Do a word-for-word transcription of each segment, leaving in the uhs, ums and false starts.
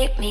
hate me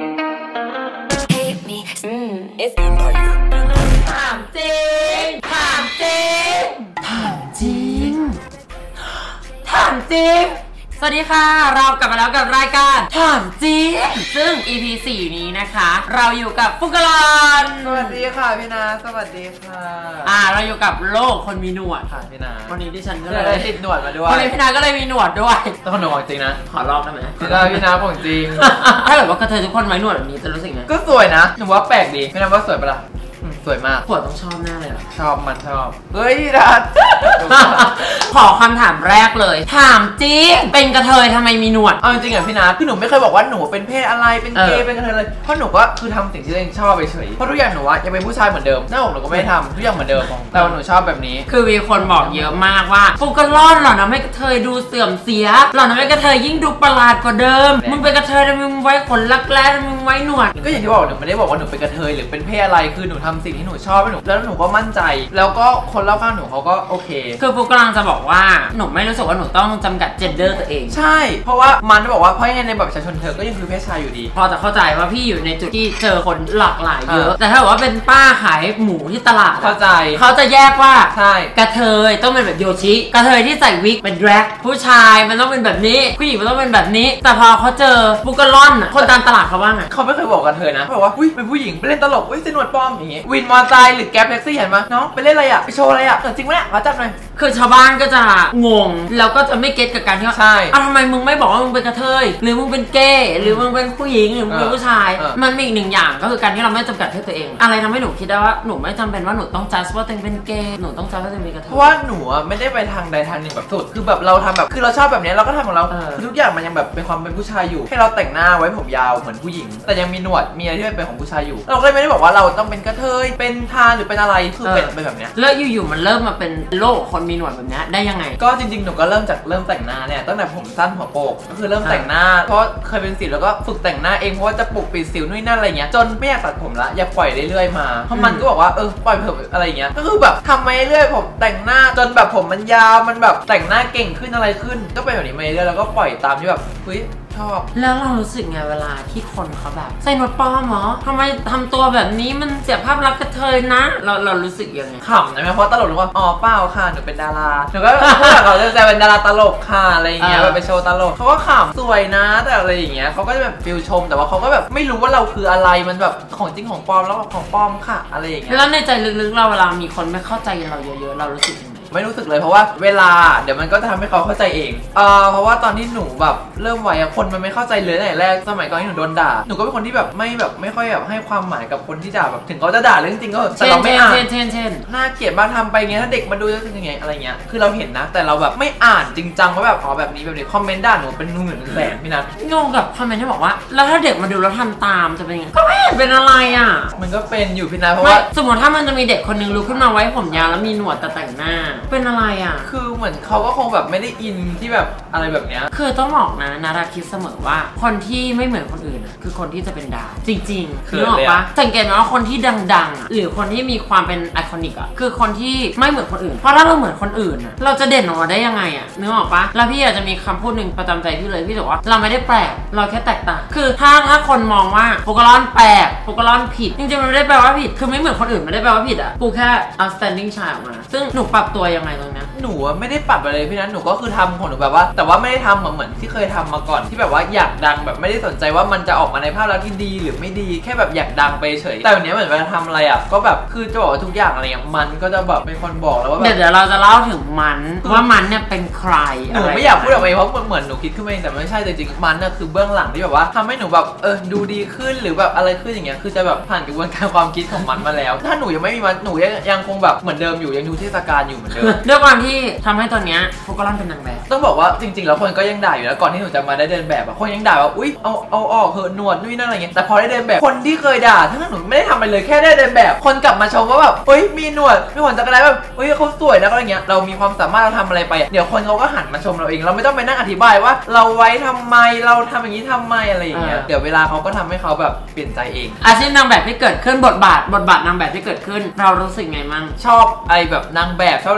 hate me อืม it's ถามจริงถามจริงถามจริงถามจริงสวัสดีค่ะเรากลับมาแล้วกับรายการถามจริงซึ่ง อี พี สี่นี้นะคะเราอยู่กับฟุกลอนสวัสดีค่ะพี่นาสวัสดีค่ะอ่าเราอยู่กับโลกคนมีหนวดค่ะพี่นาวันนี้ที่ฉันก็เลยติดหนวดมาด้วยวันนี้พี่นาก็เลยมีหนวดด้วยต้องหนวดจริงนะขอลองได้ไหมพี่นาพี่นาของจริงถ้าเกิดว่ากระเทยทุกคนไว้หนวดแบบนี้จะรู้สึกไงก็สวยนะหนูว่าแปลกดีพี่นาว่าสวยปะล่ะสวยมากขวดต้องชอบแน่เลยอ่ะชอบมันชอบเฮ้ยดัดขอคำถามแรกเลยถามจริงเป็นกระเทยทำไมมีหนวดเอาจริงๆอ่ะพี่นาคือหนูไม่เคยบอกว่าหนูเป็นเพศอะไรเป็นเกย์เป็นกระเทยเลยเพราะหนูก็คือทำสิ่งที่ตัวเองชอบไปเฉยเพราะทุกอย่างหนูว่ายังเป็นผู้ชายเหมือนเดิมหน้าอกหนูก็ไม่ทำทุกอย่างเหมือนเดิมแต่ว่าหนูชอบแบบนี้คือมีคนบอกเยอะมากว่าฟุกลอนหล่อนะไม่กระเทยดูเสื่อมเสียหล่อนะไม่กระเทยยิ่งดูประหลาดกว่าเดิมมึงเป็นกระเทยทำไมมึงไว้ขนลักแร้มึงไว้หนวดก็อย่างที่บอกหนูไม่ได้บอกว่าหนูเป็นกระเทยหรือเป็นเพศอะไรคือหนูทำสิ่งที่หนูชอบหนูแล้วหนูก็มั่นใจแล้วก็คนรอบข้างหนูเขาก็โอเคคือฟุกกำลังจะบอกว่าหนูไม่รู้สึกว่าหนูต้องจำกัดเจนเดอร์ตัวเองใช่เพราะว่ามันบอกว่าเพราะยังไงในบัตรประชาชนเธอก็ยังคือเพศชายอยู่ดีพอจะเข้าใจว่าพี่อยู่ในจุดที่เจอคนหลากหลายเยอะแต่ถ้าบอกว่าเป็นป้าขายหมูที่ตลาดเข้าใจเขาจะแยกว่าใช่กระเทยต้องเป็นแบบโยชิกระเทยที่ใส่วิกเป็นแดร็กผู้ชายมันต้องเป็นแบบนี้ผู้หญิงมันต้องเป็นแบบนี้แต่พอเขาเจอฟุกลอนคนตามตลาดเขาว่าไงเขาไม่เคยบอกกระเทยนะเขาบอกว่าอุ้ยเป็นผู้หญิงไปเล่นตลกอุ้ยเส้นหนวดป้อมอย่างงี้วินมอเตอร์ไซค์หรือแก๊ปแท็กซี่เห็นไหมน้องไปเล่นอะไรอ่ะไปโชว์อะไรอ่ะจริงไหมเนี่ยขอจับหน่อยคือชาวบ้านก็จะงงแล้วก็จะไม่เก็ตกับการที่ว่าใช่อ้าวทำไมมึงไม่บอกว่ามึงเป็นกระเทยหรือมึงเป็นเกย์หรือมึงเป็นผู้หญิงหรือมึงเป็นผู้ชายมันมีอีกหนึ่งอย่างก็คือการที่เราไม่จำกัดเพศตัวเองอะไรทำให้หนูคิดได้ว่าหนูไม่จำเป็นว่าหนูต้องจัดว่าตัวเองเป็นเกย์หนูต้องจัดว่าตัวเองเป็นกระเทยเพราะว่าหนูไม่ได้ไปทางใดทางหนึ่งแบบสุดคือแบบเราทำแบบคือเราชอบแบบนี้เราก็ทำของเราคือทุกอย่างมันยังแบบเป็นความเป็นผู้ชายอยู่ให้เราแต่งหน้าไว้ผมยาวเหมือนผู้หญิงแต่ยังมีหนวดมีอะไรที่เป็นของผู้ชายอยู่เราก็ไม่ได้บอกว่าเราต้องเป็นกระเทยเป็นทาหรือเป็นอะไรคือเป็นเป็นแบบนี้แล้วอยู่ๆมันเริ่มมาเป็นโลกคนมีหนวดแบบนี้ได้ยังไงก็จริงๆหนูก็เริ่มจากเริ่มแต่งหน้าเนี่ยตั้งแต่ผมสั้นหัวโปกก็คือเริ่มแต่งหน้าเพราะเคยเป็นสิวแล้วก็ฝึกแต่งหน้าเองเพราะว่าจะปลุกปิดสิวนู่นนั่นอะไรเงี้ยจนไม่อยากตัดผมละอยากปล่อยเรื่อยๆมาเพราะมันก็บอกว่าเออปล่อยผมอะไรเงี้ยก็คือแบบทำมาเรื่อยๆผมแต่งหน้าจนแบบผมมันยาวมันแบบแต่งหน้าเก่งขึ้นอะไรขึ้นก็เป็นแบบนี้มาเรื่อยๆแล้วก็ปล่อยตามที่แบบเฮ้ยชอบแล้วเรารู้สึกไงเวลาที่คนเขาแบบใส่หนวดปลอมเหรอทำไมทำตัวแบบนี้มันเสียภาพลักษณ์กระเทยนะเราเรารู้สึกยังไงขำนะเพราะตลกหรือว่าอ๋อเปล่าค่ะหนูเป็นดาราหนูก็พูดแบบเขาจะเป็นดาราตลกค่ะอะไรอย่างเงี้ยแบบไปโชว์ตลกเขาก็ขำสวยนะแต่อะไรอย่างเงี้ยเขาก็จะแบบฟิลชมแต่ว่าเขาก็แบบไม่รู้ว่าเราคืออะไรมันแบบของจริงของปลอมแล้วของปลอมค่ะอะไรอย่างเงี้ยแล้วในใจลึกๆเราเวลามีคนไม่เข้าใจเราเยอะๆเรารู้สึกยังไงไม่รู้สึกเลยเพราะว่าเวลาเดี๋ยวมันก็จะทำให้เขาเข้าใจเองเอ่อเพราะว่าตอนที่หนูแบบเริ่มวัยคนมันไม่เข้าใจเลยตั้งแต่แรกสมัยก่อนที่หนูโดนด่าหนูก็เป็นคนที่แบบไม่แบบไม่ค่อยแบบให้ความหมายกับคนที่ด่าแบบถึงเขาจะด่าเรื่องจริงก็แต่เราไม่อ่านเช่นเช่นเช่นน่าเกลียดบ้างทำไปเงี้ยถ้าเด็กมาดูจะเป็นยังไงอะไรเงี้ยคือเราเห็นนะแต่เราแบบไม่อ่านจริงจังว่าแบบอ๋อแบบนี้แบบนี้คอมเมนต์ด่าหนูเป็นหมื่นแสนพี่นัทงงกับคอมเมนต์ที่บอกว่าแล้วถ้าเด็กมาดูแล้วทำตามจะเป็นยังไงก็ไม่เห็นเป็นอะไรอ่ะมันก็เป็นอยู่พี่นัทเพราะว่าสมมติถ้ามันจะมีเด็กคนนึงลุกขึ้นมาไว้ผมยาวแล้วมีหนวดแต่แต่งหน้าเป็นอะไรอ่ะคือเหมือนเขาก็คงแบบไม่ได้อินที่แบบอะไรแบบเนี้ยคือต้องบอกนะนาราคิดเสมอว่าคนที่ไม่เหมือนคนอื่นคือคนที่จะเป็นดาวจริงๆคือบอกว่าสังเกตไหมว่าคนที่ดังๆหรือคนที่มีความเป็นไอคอนิกอ่ะคือคนที่ไม่เหมือนคนอื่นเพราะถ้าเราเหมือนคนอื่นเราจะเด่นออกมาได้ยังไงอ่ะนึกออกปะแล้วพี่อาจจะมีคำพูดหนึ่งประจำใจพี่เลยพี่บอกว่าเราไม่ได้แปลกเราแค่แตกต่างคือถ้าถ้าคนมองว่าฟุกลอนแปลกฟุกลอนผิดจริงๆมันไม่ได้แปลว่าผิดคือไม่เหมือนคนอื่นไม่ได้แปลว่าผิดอ่ะกูแค่ outstanding ชายออกมาซึ่งหนูปรับตัวยังไงตรงนี้หนูไม่ได้ปรับอะไรพี่นัทหนูก็คือทำของหนูแบบว่าแต่ว่าไม่ได้ทำเหมือนเหมือนที่เคยทำมาก่อนที่แบบว่าอยากดังแบบไม่ได้สนใจว่ามันจะออกมาในภาพลักษณ์ที่ดีหรือไม่ดีแค่แบบอยากดังไปเฉยแต่วันนี้เหมือนเวลาทำอะไรอ่ะก็แบบคือจะบอกว่าทุกอย่างอะไรอย่างมันก็จะแบบเป็นคนบอกแล้วว่าเดี๋ยวเราจะเล่าถึงมันว่ามันเนี่ยเป็นใครหนูไม่อยากพูดออกไปเพราะเหมือนหนูคิดขึ้นมาเองแต่ไม่ใช่จริงๆมันน่ะคือเบื้องหลังที่แบบว่าทำให้หนูแบบเออดูดีขึ้นหรือแบบอะไรขึ้นอย่างเงี้ยคือจะแบบผ่านกระบวนการความคิดของมันมาแล้วถ้าหนูยังไม่มีมันหนูยังยังคงแบบเหมือนเดิมอยู่ยังดูเทศกาลอยู่เหมือนเดิมด้วยความที่ทำให้ตอนนี้ฟุกลอนเป็นนางแบบต้องบอกว่าจริงๆแล้วคนก็ยังด่าอยู่แล้วก่อนที่หนูจะมาได้เดินแบบอะคนยังด่าว่าอุ๊ยเอาเอาออกเหอะหนวดนู่นนั่นอะไรเงี้ยแต่พอได้เดินแบบคนที่เคยด่าทั้งหนูไม่ได้ทำอะไรเลยแค่ได้เดินแบบคนกลับมาชมว่าแบบเฮ้ยมีหนวดมีขนจักรยานแบบเฮ้ยเขาสวยนะอะไรเงี้ยเรามีความสามารถเราทำอะไรไปเดี๋ยวคนเขาก็หันมาชมเราเองเราไม่ต้องไปนั่งอธิบายว่าเราไว้ทำไมเราทำอย่างนี้ทำไมอะไรอย่างเงี้ยเดี๋ยวเวลาเขาก็ทำให้เขาแบบเปลี่ยนใจเองอาชีพนางแบบที่เกิดขึ้นบทบาทบทบาทนางแบบที่เกิดขึ้นเรารู้สึกไงมั่งชอบไอแบบนางแบบชอบอะไร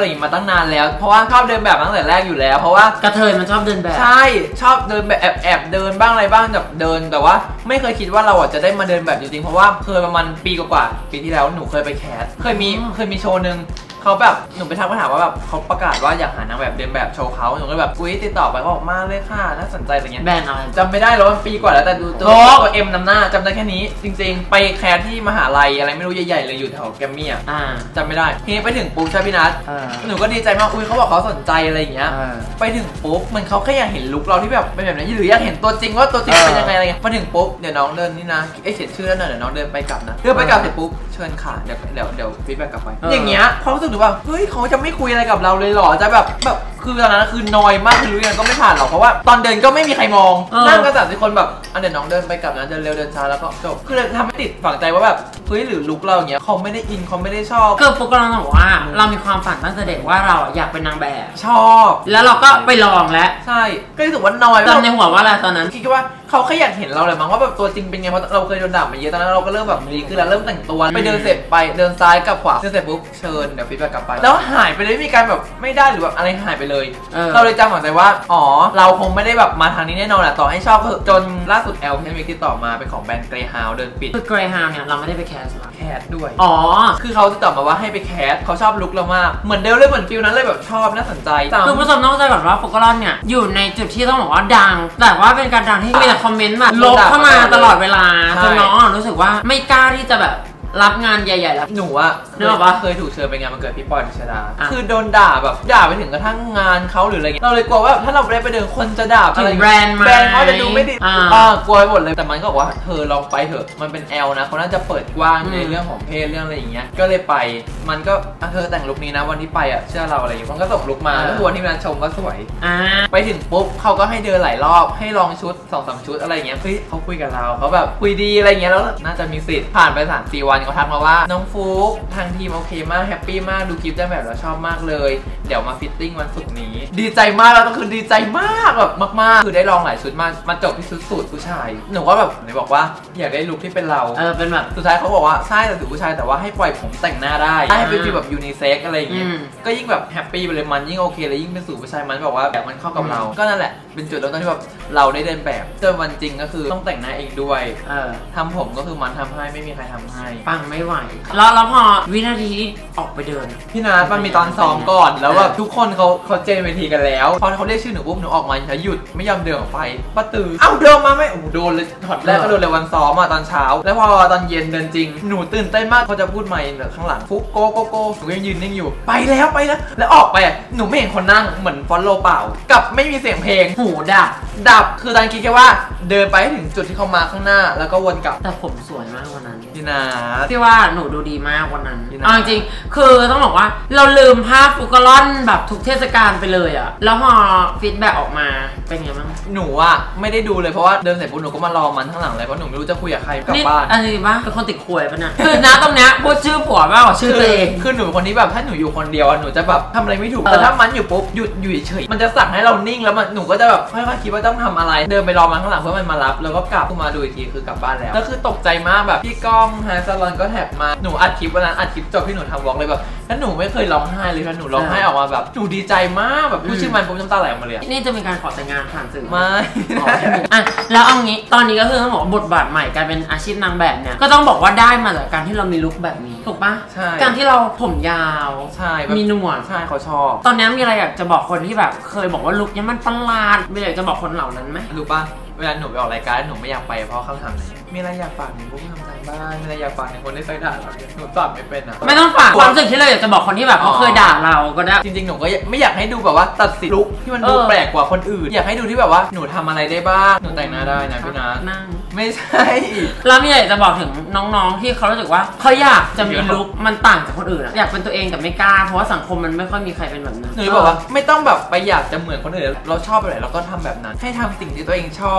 อะไรอย่างงี้มาตั้งนานแล้วเพราะว่าชอบเดินแบบตั้งแต่แรกอยู่แล้วเพราะว่ากระเทยมันชอบเดินแบบใช่ชอบเดินแบบแอบแอบเดินบ้างอะไรบ้างแบบเดินแต่ว่าไม่เคยคิดว่าเราอ่ะจะได้มาเดินแบบจริงๆเพราะว่าเคยประมาณปีกว่าๆปีที่แล้วหนูเคยไปแคสเคยมีเคยมีโชว์นึงเขาแบบหนูไปทักไปถามว่าแบบเขาประกาศว่าอยากหานางแบบเดินแบบโชว์เขาหนูก็แบบอุ้ยติดต่อไปก็ออกมาเลยค่ะน่าสนใจอะไรเงี้ยแบรนด์อะไรจำไม่ได้แล้วมันปีกว่าแล้วแต่ดูตัวตัวเอ็มนำหน้าจำได้แค่นี้จริงๆไปแคสที่มหาลัยอะไรไม่รู้ใหญ่ๆเลยอยู่แถวแกรมมี่อ่ะจำไม่ได้ทีนี้ไปถึงปุ๊บใช่พี่นัทหนูก็ดีใจมากอุ้ยเขาบอกเขาสนใจอะไรอย่างเงี้ยไปถึงปุ๊บเหมือนเขาแค่อยากเห็นลุคเราที่แบบเป็นแบบนี้หรืออยากเห็นตัวจริงว่าตัวจริงเป็นยังไงอะไรเงี้ยมาถึงปุ๊บเดี๋ยวน้องเดินนี่นะไอเขียนชื่อแล้วหน่อยเดี๋ยวน้องเดินไปกลับนะเดินไปกลับเสร็จปุ๊บเชิญค่ะเดี๋ยวเดี๋ยวเดี๋ยวฟีดแบ็กกลับไปอย่างเงี้ยความรู้สึกหนูว่าเฮ้ยเขาจะไม่คุยอะไรกับเราเลยหรอจะแบบแบบคือตอนนั้นคือนอยมากคือรู้ยังก็ไม่ผ่านหรอกเพราะว่าตอนเดินก็ไม่มีใครมองนั่งก็สามสิบคนแบบอันเดี๋ยวน้องเดินไปกลับนะเดินเร็วเดินช้าแล้วก็จบคือเลยทำให้ติดฝังใจว่าแบบเฮ้ยหรือลุคเราอย่างเงี้ยเขาไม่ได้อินเขาไม่ได้ชอบคือปุ๊กกำลังบอกว่าเรามีความฝันตั้งแต่เด็กว่าเราอยากเป็นนางแบบชอบแล้วเราก็ไปลองแล้วใช่ก็รู้สึกว่านอยจำในหัวว่าอะไรตอนนั้นคิดว่าเขาแค่อยากเห็นเราเลยมั้งว่าแบบตัวจริงเป็นไงเพราะเราเคยโดนด่ามาเยอะตอนนั้นเราก็เริ่มแบบดีขึ้นแล้วเริ่มแต่งตัวไปเดินเสร็จไปเดินซ้ายกับขวาเดินเสร็จปุ๊บเชิญเดี๋ยวฟีดแบ็กกลับไปแล้วหายไปเลยไม่มีการแบบไม่ได้หรือแบบอะไรหายไปเลยเราเลยจำฝังใจว่าอ๋อเราคงไม่ได้แบบมาทางนี้แน่นอนแหละต่อให้ชอบจนล่าสุดแอลพีเอ็มติดต่อมาเป็นของแบรนด์เกรย์ฮาวเดินปิดคือเกรย์ฮาวเนี่ยเราไม่ได้ไปแคสแคสด้วยอ๋อคือเขาติดต่อมาว่าให้ไปแคสเขาชอบลุคเรามากเหมือนเดิมเลยเหมือนฟิลนั้นเลยแบบชอบน่าสนใจคือผู้ชมต้องเข้าใจก่อนว่าโฟกัสเนี่ยอยู่ในจุดที่ต้องบอกว่าดังแต่ว่าเป็นการดังที่มีแต่คอมเมนต์แบบลบเข้ามาตลอดเวลาจนน้องรู้สึกว่าไม่กล้าที่จะแบบรับงานใหญ่ๆแล้วหนูอะนึกออกปะเคยถูกเชิญไปงานวันเกิดพี่ปอยดิชดาคือโดนด่าแบบด่าไปถึงกระทั่งงานเขาหรืออะไรเงี้ยเราเลยกลัวว่าถ้าเราไม่ได้ไปเดินคนจะด่าอะไรแบรนด์แบรนด์เขาจะดูไม่ดีอ่ากลัวไปหมดเลยแต่มันก็บอกว่าเธอลองไปเถอะมันเป็นแอลนะเขาน่าจะเปิดกว้างในเรื่องของเพศเรื่องอะไรอย่างเงี้ยก็เลยไปมันก็เธอแต่งลุคนี้นะวันที่ไปอะเชื่อเราอะไรอย่างเงี้ยมันก็ส่งลุคมาแล้ววันที่มันชมก็สวยไปถึงปุ๊บเขาก็ให้เดินหลายรอบให้ลองชุดสองสามชุดอะไรเงี้ยเฮ้ยเขาคุยกับเราเขาแบบคุยดีอะไรเงี้ยแล้วน่าจะมีสิทธิ์ผ่านไปสามสี่วันเขาทักมาว่าน้องฟุ๊กทางทีมโอเคมากแฮปปี้มากดูคลิปได้แบบเราชอบมากเลยเดี๋ยวมาฟิตติ้งวันศุกร์นี้ดีใจมากแล้วก็คือดีใจมากแบบมากๆคือได้ลองหลายชุดมากมาจบที่ชุดสูทผู้ชายหนูก็แบบไหนบอกว่าอยากได้ลุคที่เป็นเราเออเป็นแบบสุดท้ายเขาบอกว่าใช่แต่สูทผู้ชายแต่ว่าให้ปล่อยผมแต่งหน้าได้ให้เป็นฟีลแบบยูนิเซ็กอะไรอย่างเงี้ยก็ยิ่งแบบแฮปปี้ไปเลยมันยิ่งโอเคเลยยิ่งเป็นสูทผู้ชายมันบอกว่าแบบมันเข้ากับเราก็นั่นแหละเป็นจุดเริ่มต้นที่แบบเราได้เดินแบบจนวันจริงก็คือต้องแต่งหน้าเองด้วยเออทำผมก็คือมันทำให้ไม่มีใครทำให้ปังไม่ไหวแล้วแล้วพอวินาทีที่ออกไปเดินพี่นัทมันมีตอนซ้อมก่อนแล้วแบบทุกคนเขาเขาเจนเวทีกันแล้วพอเขาเรียกชื่อหนูปุ๊บหนูออกมาหยุดไม่ยอมเดินออกไปป้าตื่นเอ้าเดินมาไม่โอ้โดนเลยถอดแรกก็โดนเลยวันซ้อมอ่ะตอนเช้าแล้วพอตอนเย็นเดินจริงหนูตื่นเต้นมากเขาจะพูดใหม่แบบข้างหลังฟุ๊กโกโกโกหนูยังยืนนิ่งอยู่ไปแล้วไปแล้วแล้วออกไปอ่ะหนูไม่เห็นคนนั่งเหมือนฟอนโลเปล่ากับไม่มีเสียงเพลงหูดับดับคือตอนคิดแค่ว่าเดินไปถึงจุดที่เขามาข้างหน้าแล้วก็วนกลับแต่ผมสวยมากวันนั้นพี่นัทที่ว่าหนูดูดีมากวันนั้นเอาจริงคือต้องบอกว่าเราลืมภาพฟุกลอนแบบทุกเทศกาลไปเลยอะแล้วพอฟีดแบ็กออกมาเป็นไงบ้างหนูอะไม่ได้ดูเลยเพราะว่าเดินเสร็จปุ๊บหนูก็มารอมันข้างหลังเลยเพราะหนูไม่รู้จะคุยกับใครกลับบ้านอันนี้ปะเป็นคนติดขวยปะเนี่ยคือนะตรงเนี้ยพูดชื่อผัวมากกว่าชื่อตัวเองคือหนูเป็นคนที่แบบถ้าหนูอยู่คนเดียวหนูจะแบบทำอะไรไม่ถูกแต่ถ้ามันอยู่ปุ๊บหยุดอยู่เฉยมันจะสั่งให้เรานิ่งแล้วมันหนูก็จะแบบค่อยๆคิดว่าต้องทำอะไรเดินไปรอมันข้างหลังเพื่อมันมารับแล้วก็กลับมาดูอีกทีคือกลับบ้านแล้วก็คือตกใจมากแบบพี่ก้องไฮซาลอนก็แท็กมาหนูอัดคลิปวันนั้นอัดคลิปจบที่หนูทำวอล์กเลยแบบแล้วหนูไม่เคยร้องไห้เลยค่ะหนูร้องไห้ออกมาแบบหนูดีใจมากแบบพูดชื่อมันปุ๊บน้ำตาไหลออกมาเลยนี่จะมีการขอแต่งงานผ่านสื่อไม่อ่ะแล้วเอางี้ตอนนี้ก็คือต้องบอกบทบาทใหม่การเป็นอาชีพนางแบบเนี่ยก็ต้องบอกว่าได้มาจากการที่เรามีลุคแบบนี้ถูกปะใช่การที่เราผมยาวใช่มีหนวดใช่เขาชอบตอนนี้มีอะไรอยากจะบอกคนที่แบบเคยบอกว่าลุคนี้มันประหลาดมีอะไรอยากจะบอกคนเหล่านั้นไหมรู้ปะเวลาหนูไปออกรายการหนูไม่อยากไปเพราะเขาทำอะไรมีอะไรอยากฝากหนูพวกทำงานบ้านมีอะไรอยากฝากในคนที่เคยด่าเราหนูตอบไม่เป็นอ่ะไม่ต้องฝากความรู้สึกที่เราอยากจะบอกคนที่แบบเขาเคยด่าเราก็ได้จริงๆหนูก็ไม่อยากให้ดูแบบว่าตัดสินลุคที่มันดูแปลกกว่าคนอื่นอยากให้ดูที่แบบว่าหนูทำอะไรได้บ้างหนูแต่งหน้าได้นะพี่นัทไม่ใช่แล้วมีอะไรจะบอกถึงน้องๆที่เขารู้สึกว่าเขาอยากจะมีลุคมันต่างจากคนอื่นอยากเป็นตัวเองแต่ไม่กล้าเพราะว่าสังคมมันไม่ค่อยมีใครเป็นแบบนั้นหนูบอกว่าไม่ต้องแบบไปอยากจะเหมือนคนอื่นเราชอบแบบไหนเราก็ทำแบบนั้นให้ทำสิ่งที่ตัวเองชอบ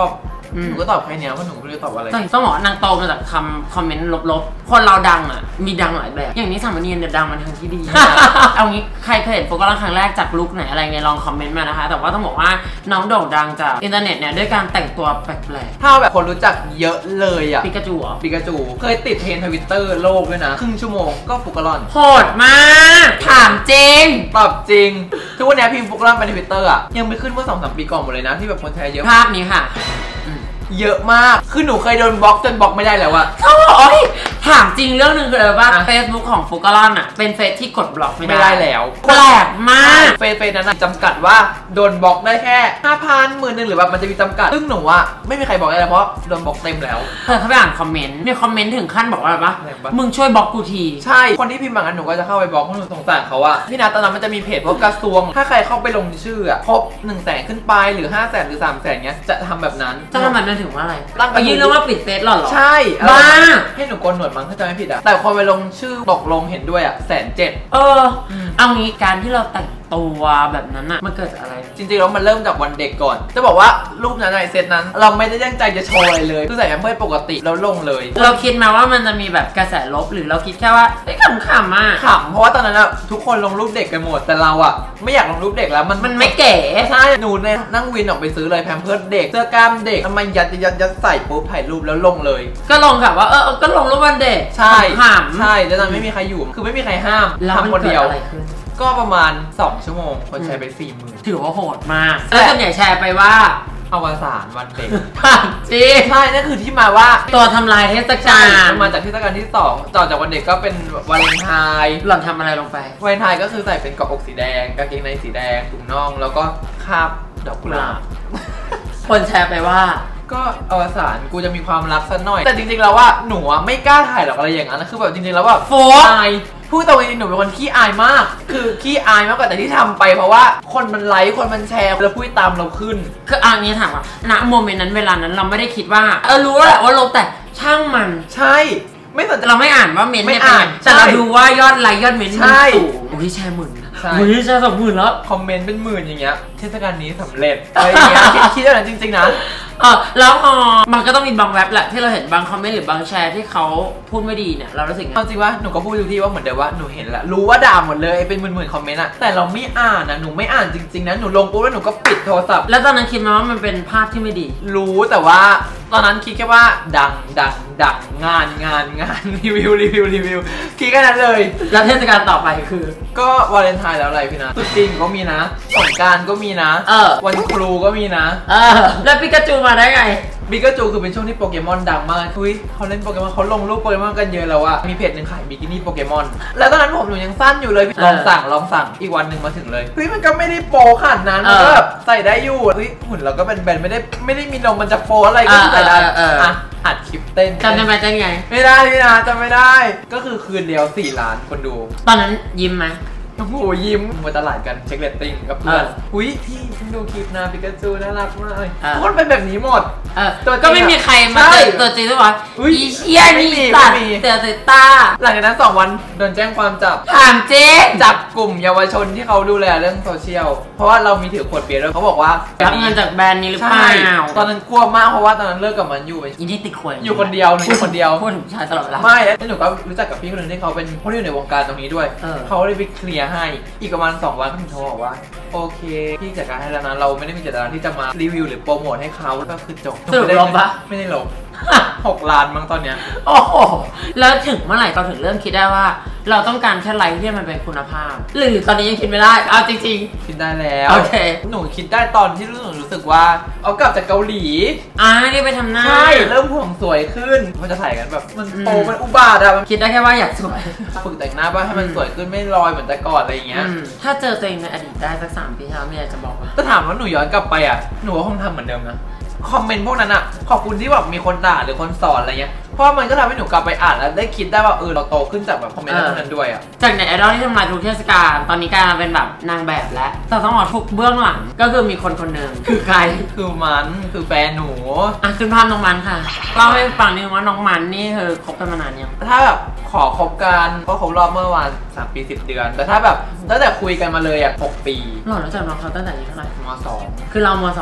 หนูก็ตอบแค่นี้เพราะหนูไม่รู้จะตอบอะไรต้องบอกนางโตมาจากคำคอมเมนต์ลบๆคนเราดังอ่ะมีดังหลายแบบอย่างนี้สามเณรเนี่ยดังมาทางที่ดี เอางี้ใครเคยเห็นโฟกัสครั้งแรกจากลุคไหนอะไรไงลองคอมเมนต์มานะคะแต่ว่าต้องบอกว่าน้องโด่งดังจากอินเทอร์เน็ตเนี่ยด้วยการแต่งตัวแปลกๆถ้าแบบคนรู้จักเยอะเลยอ่ะปิกาจูเหรอปิกาจูเคยติดเทรนด์ทวิตเตอร์โลกด้วยนะครึ่งชั่วโมงก็ฟุกลอนโหดมากถามจริงตอบจริงทุกวันนี้พิมพ์ฟุกลอนไปในทวิตเตอร์อ่ะยังไม่ขึ้นเมื่อสองสามปีก่อนหมดเลยนะที่แบบคนแชร์เยอะภาพนี้ค่ะเยอะมากคือหนูเคยโดนบล็อกจนบล็อกไม่ได้แล้วอะโอ้ยถามจริงเรื่องนึงคือว่าเฟซบุ๊กของฟุกลอนอะเป็นเฟซที่กดบล็อกไม่ได้แล้วแปลกมากเฟซเฟซนั้นจำกัดว่าโดนบล็อกได้แค่ห้าพันหมื่นหนึ่งหรือแบบมันจะมีจำกัดซึ่งหนูอะไม่มีใครบอกได้เลยเพราะโดนบล็อกเต็มแล้วเคยเข้าไปอ่านคอมเมนต์มีคอมเมนต์ถึงขั้นบอกว่าอะไรปะมึงช่วยบล็อกกูทีใช่คนที่พิมพ์แบบนั้นหนูก็จะเข้าไปบล็อกเพราะหนูสงสารเขาอะพี่นาตอนนั้นมันจะมีเพจพวกกระทรวงถ้าใครเข้าไปลงชื่ออะครบหนึ่งแสนขึ้นไปหรือห้าแสนหรือสามแสนเงี้ยจะทำแบบนั้นจะทำแบบนั้นถึงว่าอะไรไปยื่นแล้วว่าปิดเฟซหรอใช่บ้าให้หนูโกนหนวดมั้งถ้าจำไม่ผิดอะแต่คนไปลงชื่อตกลงเห็นด้วยอะแสนเจ็ดเออเอางี้การที่เราแต่งตัวแบบนั้นอะมันเกิดจากอะไรจริงๆแล้วมันเริ่มจากวันเด็กก่อนจะบอกว่ารูปนั้นในเซตนั้นเราไม่ได้ตั้งใจจะโชว์อะไรเลยคือใส่แอมเพิร์ปกติแล้วลงเลยเราคิดมาว่ามันจะมีแบบกระแสลบหรือเราคิดแค่ว่าไอ้ขำขำมากขำเพราะว่าตอนนั้นอะทุกคนลงรูปเด็กกันหมดแต่เราอะไม่อยากลงรูปเด็กแล้วมันมันไม่เก๋ใช่หนูเนี่ยนั่งวินออกไปซื้อเลยแพมเพิร์เด็กเสื้อกล้ามเด็กทำไมยัดยัดยัดใส่ปุ๊บถ่ายรูปแล้วลงเลยก็ลงแบบว่าเออก็ลงรูปวันเด็กใช่ขำใช่แล้วนั้นไม่มีใครอยู่คือไม่มีใครห้ามทำคนเดียวก็ประมาณสองชั่วโมงคนแชร์ไปสี่หมื่นถือว่าโหดมากแล้วส่วนใหญ่แชร์ไปว่าอวสานวันเด็กจริงใช่นั่นคือที่มาว่าตัวทำลายเทศกาลมาจากเทศกาลที่สองต่อจากวันเด็กก็เป็นวาเลนไทน์หล่อนทำอะไรลงไปวาเลนไทน์ก็คือใส่เป็นเกาะอกสีแดงกางเกงในสีแดงถุงน่องแล้วก็คาบดอกกุหลาบคนแชร์ไปว่าก็อวสานกูจะมีความรักสักหน่อยแต่จริงๆแล้วว่าหนูไม่กล้าถ่ายหรอกอะไรอย่างนั้นคือแบบจริงๆแล้วแบบโฟอายพูดตรงจริงหนูเป็นคนขี้อายมากคือขี้อายมากกว่าแต่ที่ทำไปเพราะว่าคนมันไลค์คนมันแชร์แล้วพูดตามเราขึ้นคืออันนี้ถามว่าณโมเมนต์นั้นเวลานั้นเราไม่ได้คิดว่าเออรู้แหละว่าลบแต่ช่างมันใช่ไม่สนใจเราไม่อ่านว่าเมนต์ไม่อ่านแต่เราดูว่ายอดไลค์ยอดเมนต์มันสูงอุ้ยแชร์หมื่นอุ้ยแชร์สองหมื่นแล้วคอมเมนต์เป็นหมื่นอย่างเงี้ยเทศกาลนี้สำเร็จอะไรอย่างเงี้ยคิดอย่างนั้นจริงๆนะเออแล้วพอมันก็ต้องมีบางเว็บแหละที่เราเห็นบางคอมเมนต์หรือบางแชร์ที่เขาพูดไม่ดีเนี่ยเรารู้สึกไงจริงว่าหนูก็พูดทุกที่ว่าเหมือนเดิมว่าหนูเห็นแล้วรู้ว่าด่าหมดเลยเป็นหมื่นๆคอมเมนต์อะแต่เราไม่อ่านนะหนูไม่อ่านจริงๆนะหนูลงปุ๊บแล้วหนูก็ปิดโทรศัพท์แล้วตอนนั้นคิดมาว่ามันเป็นภาพที่ไม่ดีรู้แต่ว่าตอนนั้นคิดแค่ว่าดังดังดังงานงานงานรีวิวรีวิวรีวิวคิดแค่นั้นเลยแล้วเทศกาลต่อไปคือก็วาเลนไทน์แล้วอะไรพี่นะตุ๊จีนก็มีนะสงกรานต์ก็มีนะเออวันครูก็มีนะเออแล้วปิกาจูมาได้ไงบิกาจูคือเป็นช่วงที่โปเกมอนดังมากคุยเขาเล่นโปเกมอนเขาลงรูปโปเกมอนกันเยอะแล้วอะมีเพจหนึ่งขายบิกินี่โปเกมอนแล้วตอนนั้นผมหนูยังสั้นอยู่เลยลองสั่งลองสั่งอีกวันหนึ่งมาถึงเลยเฮ้ยมันก็ไม่ได้โปขนาดนั้นมันก็แบบใส่ได้อยู่เฮ้ยหุ่นเราก็เป็นแบนไม่ได้ไม่ได้มีนมมันจะโปอะไรก็ใส่ได้อะอัดคลิปเต้นจำได้ไหมจำไงไม่ได้พี่นะจำไม่ได้ก็คือคืนเดียวสี่ล้านคนดูตอนนั้นยิ้มไหมโอ้โหยิ้มมาตลาดกันเช็คเรตติ้งกับเพื่อนอุ้ยพี่ฉันดูคลิปนะปิกาจูน่ารักมากเลยทุกคนเป็นแบบนี้หมดตัวก็ไม่มีใครมาเจอตัวจริงหรออีเชี่ยนี่สัตว์เจอเตต้าหลังจากนั้นสองวันโดนแจ้งความจับถามเจ๊จับกลุ่มเยาวชนที่เขาดูแลเรื่องโซเชียลเพราะว่าเรามีถือขวดเบียร์ด้วยเขาบอกว่ารับเงินจากแบรนด์นี้หรือเปล่าตอนนั้นกลัวมากเพราะว่าตอนนั้นเลิกกับมันอยู่อีนี่ติดขวดอยู่คนเดียวหนูอยู่คนเดียวพูดถึงชายตลอดเวลาไม่แล้วหนูก็รู้จักกับพี่คนนึงที่เขาเป็นผู้ที่อยู่ในวงการตรงนี้ด้วยเขาเลยไปเคลียร์ให้อีกประมาณสองวันเขาโทรบอกว่าโอเคพี่จัดการให้แล้วนะเราไม่ได้มีเจตนาที่จะมารีวิวหรือโปรโมทให้เขาก็คือจบสรุปลบปะไม่ได้ลบหกล้านมั้งตอนเนี้ยโอ้โหแล้วถึงเมื่อไหร่เราถึงเริ่มคิดได้ว่าเราต้องการแค่ไลฟ์ที่มันเป็นคุณภาพหรือตอนนี้ยังคิดไม่ได้เอาจริงๆคิดได้แล้วโอเคหนูคิดได้ตอนที่รู้สึกรู้สึกว่าเอากลับจากเกาหลีอ่านี่ไปทำหน้าใช่เริ่มห่วงสวยขึ้นมันจะถ่ายกันแบบมันโตมันอุบาทอะคิดได้แค่ว่าอยากสวยฝึกแต่งหน้าบ้างให้มันสวยขึ้นไม่ลอยเหมือนแต่ก่อนอะไรอย่างเงี้ยถ้าเจอตัวเองในอดีตได้สักสามปีแล้วมีอะไรจะบอกว่าถ้าถามว่าหนูย้อนกลับไปอะหนูก็คงทำเหมือนเดิมนะคอมเมนต์พวกนั้นอะขอบคุณที่แบบมีคนด่าหรือคนสอนอะไรเงี้ยเพราะมันก็ทำให้หนูกลับไปอ่านแล้วได้คิดได้ว่าเออเราโตขึ้นจากแบบคอมเมนต์พวกนั้นด้วยอะจากในไอดอลที่ทำลายทุกเทศกาลตอนนี้กลายมาเป็นแบบนางแบบแล้วแต่ต้องบอกทุกเบื้องหลังก็คือมีคนคนหนึ่งคือใครคือมันคือแฟนหนูอ่ะขึ้นภาพน้องมันค่ะเล่าให้ฟังนิดนึงว่าน้องมันนี่คือคบกันมานานยังถ้าแบบขอคบกันก็ครบรอบเมื่อวันสามปีสิบเดือนแต่ถ้าแบบตั้งแต่คุยกันมาเลยอะหกปีหล่อแล้วจากน้องเขาตั้งแต่อายุเท่าไหร่ม.สองคือเราม.สองหรอ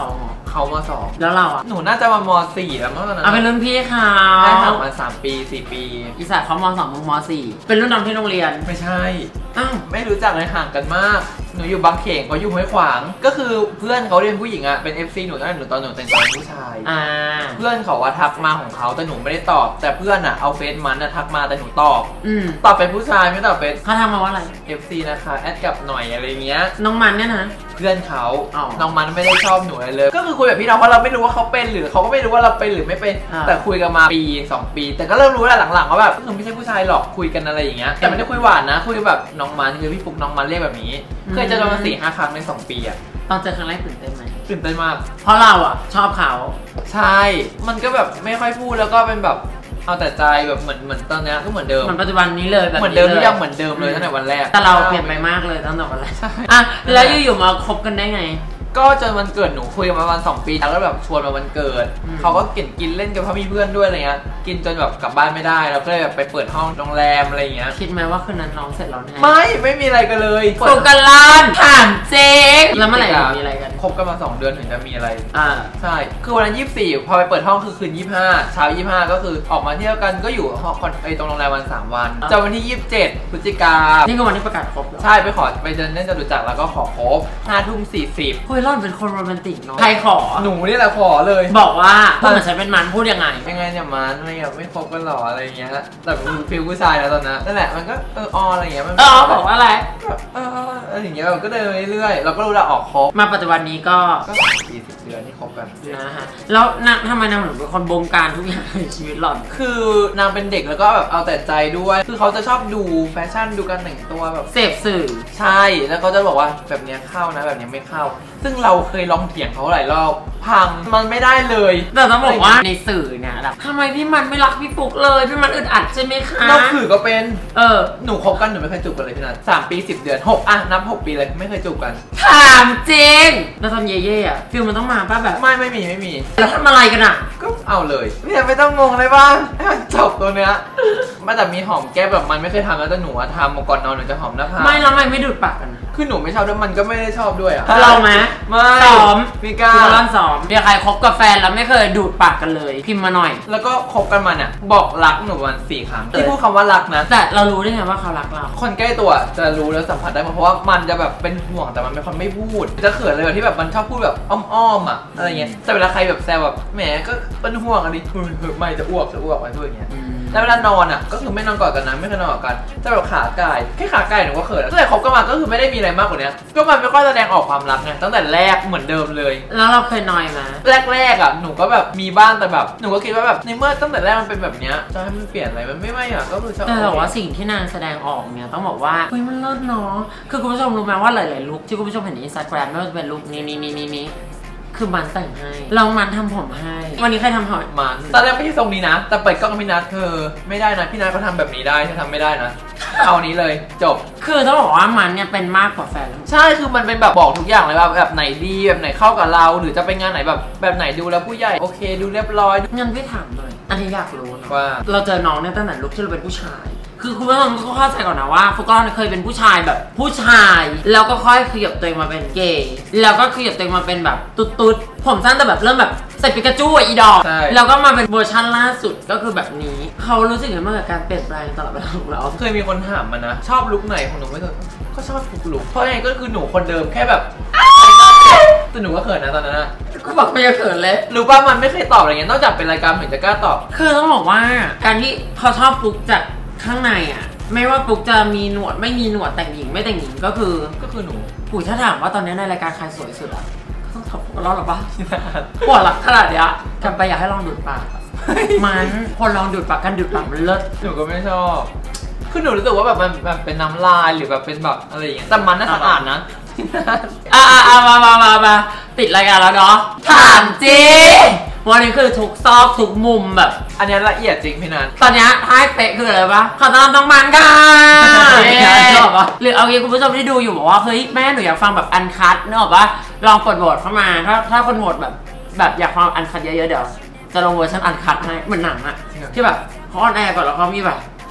เขามสองแล้วเราอ่ะหนูน่าจะมามสี่แล้วมั้งตอนนั้นเอาเป็นรุ่นพี่เขาได้ห่างมาสามปีสี่ปีอีสานเขามสองมึงมสี่เป็นรุ่นน้องที่โรงเรียนไม่ใช่อ้าวไม่รู้จักเลยห่างกันมากหนูอยู่บางเขนเขาอยู่ห้วยขวางก็คือเพื่อนเขาเรียนผู้หญิงอ่ะเป็น เอฟ ซี หนูตั้งแต่หนูตอนหนูแต่งตัวเป็นผู้ชายอ่าเพื่อนเขาว่าทักมาของเขาแต่หนูไม่ได้ตอบแต่เพื่อนอ่ะเอาเฟซมันน่ะทักมาแต่หนูตอบอืมตอบเป็นผู้ชายไม่ตอบเป็นเขาทำมาว่าอะไรเอฟ ซี นะคะแอดกับหน่อยอะไรเงี้ยน้องมันเนี่ยนะเพื่อนเขาน้องมันไม่ได้ชอบหนูอะไรเลยก็คือคุยแบบพี่น้องเพราะเราไม่รู้ว่าเขาเป็นหรือเขาก็ไม่รู้ว่าเราเป็นหรือไม่เป็นแต่คุยกันมาปีสองปีแต่ก็เริ่มรู้แล้วหลังๆว่าแบบคือไม่ใช่ผู้ชายหรอกคุยกันอะไรอย่างเงี้ยแต่ไม่ได้คุยหวานนะคุยแบบน้องมันคือพี่ปุ๊กน้องมันเรียกแบบนี้เคยเจอกันมาสี่ห้าครั้งในสองปีอะตอนเจอครั้งแรกตื่นเต้นไหมตื่นเต้นมากเพราะเราอะชอบเขาใช่มันก็แบบไม่ค่อยพูดแล้วก็เป็นแบบเอาแต่ใจแบบเหมือนเหมือนตอนนี้ก็เหมือนเดิมเหมือนปัจจุบันนี้เลยแบบเหมือนเดิมทุกอย่างเหมือนเดิมเลยตั้งแต่วันแรกแต่เราเปลี่ยนไปมากเลยตั้งแต่วันแรกอ่ะแล้วอยู่ๆมาคบกันได้ไงก็จนวันเกิดหนูคุยกันมาประมาณสองปีแล้วก็แบบชวนมาวันเกิดเขาก็กินกินเล่นกันเพราะมีเพื่อนด้วยอะไรเงี้ยกินจนแบบกลับบ้านไม่ได้แล้วก็เลยแบบไปเปิดห้องโรงแรมอะไรเงี้ยคิดไหมว่าคืนนั้นน้องเสร็จแล้วแน่ไม่ไม่มีอะไรกันเลยโกกันล้านถามเจ๊แล้วเมื่อไหร่จะมีอะไรกันคบกันมาสองเดือนถึงจะมีอะไรอ่าใช่คือวันนั้นยี่สิบสี่พอไปเปิดห้องคือคืนยี่สิบห้าเช้ายี่สิบห้าก็คือออกมาเที่ยวกันก็อยู่ห้องไอตรงโรงแรมวันสามวันจนวันที่ยี่สิบเจ็ดพฤศจิกานี่คือวันที่ประกาศคบใช่ไปขอไปเดินเล่นจตุจักรแล้วก็ขอคบห้าทุ่มสี่สิบเฮ้ยร่อนเป็นคนโรแมนติกใครขอหนูนี่แหละขอเลยบอกว่าพูดเหมือนฉันเป็นมันพูดยังไงยังไงเนี่ยมันอะไรแบบไม่คบกันหรออะไรเงี้ยแต่ฟิลผู้ชายแล้วตอนนั้นนั่นแหละมันก็เออออะไรเงี้ยมันเออบอกว่าอะไรเอออะไรอย่างเงี้ยแบบก็เดินเรื่อยๆเราก็รู้ละออกคบมาปัจจุบันนี้ก็สี่สิบเดือนที่คบกันนะฮะแล้วนางทำไมนางถึงเป็นคนบงการทุกอย่างในชีวิตหล่อนคือนางเป็นเด็กแล้วก็แบบเอาแต่ใจด้วยคือเขาจะชอบดูแฟชั่นดูการแต่งตัวแบบเสพสื่อใช่แล้วก็จะบอกว่าแบบนี้เข้านะแบบนี้ไม่เข้าซึ่งเราเคยลองเถียงเขาหลายรอบพังมันไม่ได้เลยแต่ต้องบอกว่าในสื่อเนี่ยแบบทำไมพี่มันไม่รักพี่ปุ๊กเลยพี่มันอึดอัดใช่ไหมคะนอกสื่อก็เป็นเออหนูคบกันหนูไม่เคยจูบกันเลยพี่นัทสามปีสิบเดือนหกอ่ะนับหกปีเลยไม่เคยจูบกันถามจริงแล้วตอนเย่ๆอ่ะฟิลมันต้องมาป่ะแบบไม่ไม่มีไม่มีแล้วทำอะไรกันอ่ะก็เอาเลยเนี่ยไม่ต้องงงเลยป่ะให้มันจบตัวเนี้ยมาแต่มีหอมแก้มแบบมันไม่เคยทำแล้วแต่หนูทำก่อนนอนหนูจะหอมหน้าผากไม่แล้วไม่ไม่ดูดปากกันคือหนูไม่ชอบด้วยมันก็ไม่ได้ชอบด้วยอ่ะเราไหมไม่ซ้อมมีกล้าร้านซ้อมเดี๋ยวใครคบกับแฟนแล้วไม่เคยดูดปากกันเลยพิมพ์มาหน่อยแล้วก็คบกันมาเนี่ยบอกรักหนูวันสี่ครั้งที่พูดคำว่ารักนะแต่เรารู้ได้ไงว่าเขารักเราคนใกล้ตัวจะรู้แล้วสัมผัสได้เพราะว่ามันจะแบบเป็นห่วงแต่มันเป็นคนไม่พูดจะเขินเลยแบบที่แบบมันชอบพูดแบบอ้อมๆอ่ะอะไรเงี้ยแต่เวลาใครแบบแซวแบบแหมก็เป็นห่วงอะไรไม่จะอ้วกจะอ้วกอะไรพวกอย่างเงี้ยแล้วเวลานอนอ่ะก็คือไม่นอนกอดกันนะไม่เคยนอนกอดกันจะแบบขาไก่แค่ขาไก่หนูก็เขินตั้งแต่คบกันมาก็คือไม่ได้มีอะไรมากกว่านี้ก็มันไม่ค่อยแสดงออกความรักไงตั้งแต่แรกเหมือนเดิมเลยแล้วเราเคยนอยไหมแรกๆอ่ะหนูก็แบบมีบ้างแต่แบบหนูก็คิดว่าแบบในเมื่อตั้งแต่แรกมันเป็นแบบเนี้ยจะให้มันเปลี่ยนอะไรมันไม่ไม่อ่ะก็คือชอบแต่บอกว่าสิ่งที่นางแสดงออกเนี่ยต้องบอกว่าเฮ้ยมันเลิศเนาะคือคุณผู้ชมรู้ไหมว่าหลายๆลุคที่คุณผู้ชมเห็นในอินสตาแกรมไม่ว่าจะเป็นลุคนี้นี้นี้นี้นี้คือมันแต่งให้ลองมันทำผมให้วันนี้ใครทำหอยมันตอนแรกไม่ใช่ทรงนี้นะแต่เปิดกล้องพี่นัทเธอไม่ได้นะพี่นัทเขาทำแบบนี้ได้ฉันทำไม่ได้นะเอานี้เลยจบคือต้องบอกว่ามันเนี่ยเป็นมากกว่าแฟนใช่คือมันเป็นแบบบอกทุกอย่างเลยว่าแบบไหนดีแบบไหนเข้ากับเราหรือจะเป็นงานไหนแบบแบบไหนดูแล้วผู้ใหญ่โอเคดูเรียบร้อยงั้นพี่ถามหน่อยอันนี้อยากรู้นะว่าเราเจอน้องเนี่ยตั้งแต่ลุคที่เราเป็นผู้ชายคือคุณผู้ชมก็เข้าใจก่อนนะว่าฟุกก้อนเคยเป็นผู้ชายแบบผู้ชายแล้วก็ค่อยขยับตัวเองมาเป็นเกย์แล้วก็ขยับตัวเองมาเป็นแบบตุ๊ดๆผมสั้นแต่แบบเริ่มแบบใส่ปิกาจูอีดอกแล้วก็มาเป็นเวอร์ชันล่าสุดก็คือแบบนี้เขารู้สึกยังไงบ้างกับการเปลี่ยนแปลงตลอดเวลาของเราเคยมีคนถามมานะชอบลุคไหนของหนูไม่เคยก็ชอบทุกลุคเพราะยังไงก็คือหนูคนเดิมแค่แบบแต่หนูก็เขินนะตอนนั้นนะก็บอกไม่เขินเลยรู้ป่ะมันไม่เคยตอบอะไรเงี้ยนอกจากเป็นรายการถึงจะกล้าตอบคือต้องบอกว่าการที่เขาชอบฟุกจากข้างในอ่ะไม่ว่าฟุกจะมีหนวดไม่มีหนวดแต่งหญิงไม่แต่งหญิงก็คือก็คือหนูปุ๋ยถ้าถามว่าตอนนี้ในรายการใครสวยสุดอ่ะต้องถามฟุกแล้วหรอปะปวดหลักขนาดเนี้ยจำไปอยากให้ลองดูดปากมันคนลองดูดปากกันดูดปากมันเลิศหนูก็ไม่ชอบคือหนูรู้สึกว่าแบบมันแบบเป็นน้ำลายหรือแบบเป็นแบบอะไรอย่างเงี้ยแต่มันน่าสะอาดนะอ่าอ่ามามามามาปิดรายการแล้วเนาะถามจริงวันนี้คือทุกซอกทุกมุมแบบอันนี้ละเอียดจริงพี่นันตอนนี้ท้ายเป๊ะคืออะไรปะขอต้อนรับน้องมันค่ะชอบปะหรือเอางี้คุณผู้ชมที่ดูอยู่บอกว่าเฮ้ยแม่หนูอยากฟังแบบอันคัทนึกออกปะลองกดโหวตเข้ามาถ้าถ้าคนโหวตแบบแบบอยากฟังอันคัทเยอะๆเดี๋ยวจะลงเวอร์ชันอันคัทให้เหมือนหนังอะที่แบบเขาออนแอร์ก่อนแล้วเขามีแบบ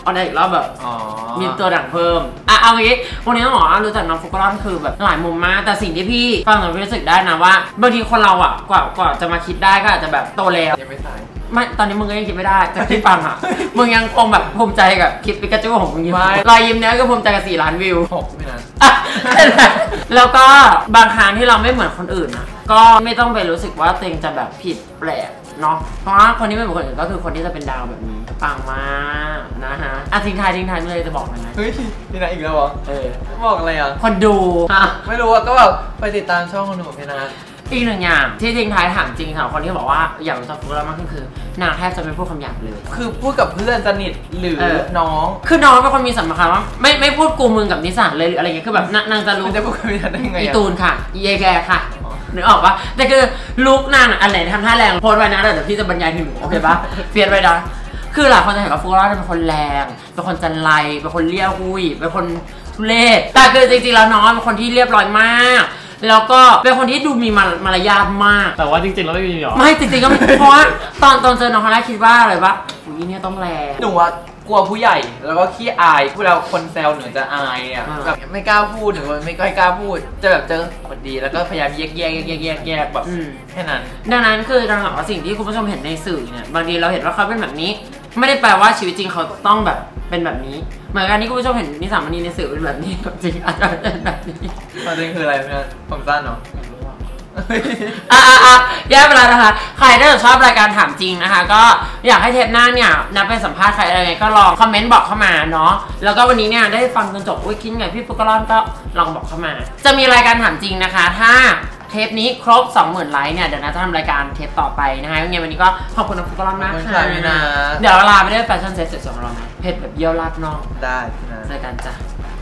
ออนแอร์อีกรอบแบบอ๋อมีตัวดังเพิ่มอ่ะเอางี้วันนี้ต้องบอกว่ารู้จักน้องฟุกรอนคือแบบหลายมุมมากแต่สิ่งที่พี่ฟังแล้วรู้สึกได้นะว่าบางทีคนเราอ่ะกว่ากว่าจะมาคิดได้ก็อาจจะแบบโตแล้วยังไม่สายไม่ตอนนี้มึงก็ยังคิดไม่ได้จากที่ฟังอ่ะ มึงยังคงแบบภูมิใจกับคลิปปิกาจูของมึงอยู่รอยยิ้มเนี้ยก็ภูมิใจกับสี่ล้านวิวหกไม่นานแล้วก็บางครั้งที่เราไม่เหมือนคนอื่นนะก็ไม่ต้องไปรู้สึกว่าตัวเองจะแบบผิดแปลกเนาะเพราะว่าคนที่ไม่เหมือนคนอื่นก็คือคนที่จะเป็นดาวแบบนี้ปังมากนะฮะอ่ะทิ้งท้ายทิ้งท้ายไม่เลยจะบอกอะไรไหมเฮ้ยพี่นาอีกแล้วเหรอเออบอกอะไรอ่ะคนดูไม่รู้ว่าก็แบบไปติดตามช่องคนดูของพี่นาอีกหนึ่งอย่างที่ทิ้งท้ายถามจริงค่ะคนที่บอกว่าอยากรู้จักฟุกเรามากขึ้นคือนางแทบจะไม่พูดคำหยาบเลยคือพูดกับเพื่อนสนิทหรือน้องคือน้องเป็นคนมีสัมมาคารว่าไม่ไม่พูดกูมึงกับนิสานเลยหรืออะไรเงี้ยคือแบบนางจะรู้จะพูดกับนิสานได้ไงอีตูนค่ะอีเอแกค่ะนึกออกปะแต่คือลุกนางอะไรทำท่าแรงโพสไว้นะเดี๋ยวพี่จะบรรยายถึงโอเคปะเปลี่ยนไว้นะคือหลายคนจะเห็นว่าฟุกเราเป็นคนแรงเป็นคนจันไรเป็นคนเลี้ยวหุยเป็นคนทุเรศแต่คือจริงๆแล้วน้องเป็นคนที่เรียบร้อยมากแล้วก็เป็นคนที่ดูมีมารยาทมากแต่ว่าจริงๆแล้วไม่มีหรอไม่จริงๆก็ไม่เพราะว่าตอนตอนเจอน้องครั้งแรกคิดว่าอะไรวะอุ้ยเนี่ยต้องแรงหนูอะกลัวผู้ใหญ่แล้วก็ขี้อายเวลาคนแซวหนูจะอายเนี่ยแบบไม่กล้าพูดหรือว่าไม่ค่อยกล้าพูดจะแบบเจอคนดีแล้วก็พยายามแยกแยกแยกแยกแยกแบบแค่นั้นดังนั้นคือดังนั้นว่าสิ่งที่คุณผู้ชมเห็นในสื่อเนี่ยบางทีเราเห็นว่าเขาเป็นแบบนี้ไม่ได้แปลว่าชีวิตจริงเขาต้องแบบเป็นแบบนี้เหมือนกันที่คุณผู้ชมเห็นนิสามณีในสื่อเป็นแบบนี้จริงอาจจะเป็นแบบนี้จริงคืออะไรเพื่อนผมสั้นเนาะอ่ะอ่ะอ่ะแย่ไปแล้วนะคะใครถ้าชอบรายการถามจริงนะคะก็อยากให้เทปหน้าเนี่ยนับไปสัมภาษณ์ใครอะไรไงก็ลองคอมเมนต์บอกเข้ามาเนาะแล้วก็วันนี้เนี่ยได้ฟังจนจบอุ้ยคิดไงพี่ฟุกรอนก็ลองบอกเข้ามาจะมีรายการถามจริงนะคะถ้าเทปนี้ครบ สองหมื่น ไลค์เนี่ยเดี๋ยวนะจะทำรายการเทปต่อไปนะคะยังไงวันนี้ก็ขอบคุณน้องฟุกรอนมากค่ะเดี๋ยวลาไปด้วยแฟชั่นเซ็ตสวยๆของเรานะเพจแบบเยี่ยวราดนอกได้นะเจอกันจ้ะ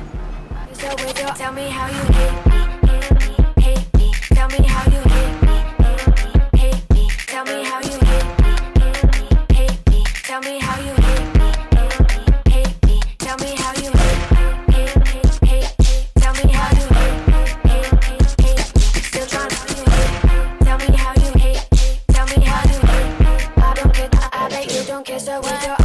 Tell me how you hate me, hate me. Tell me how you hate me, hate me. Tell me how you hate me, hate me. Tell me how you hate me, hate me. Tell me how you hate me, hate me. Still trying to you hate me. Tell me how you hate me. Tell me how you hate me. I don't care, I bet you don't care. So with your